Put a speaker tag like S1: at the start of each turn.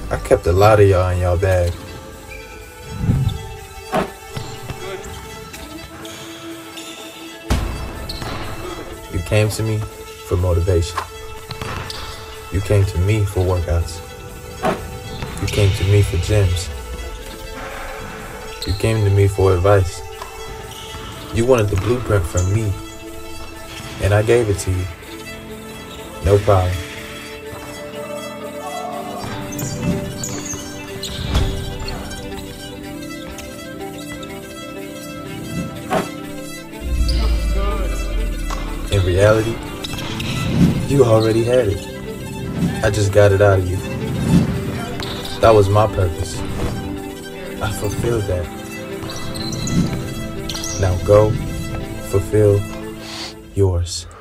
S1: I kept a lot of y'all in y'all bag. You came to me for motivation. You came to me for workouts. You came to me for gyms. You came to me for advice. You wanted the blueprint from me, and I gave it to you. No problem. In reality, you already had it. I just got it out of you. That was my purpose. I fulfilled that. Now go, fulfill yours.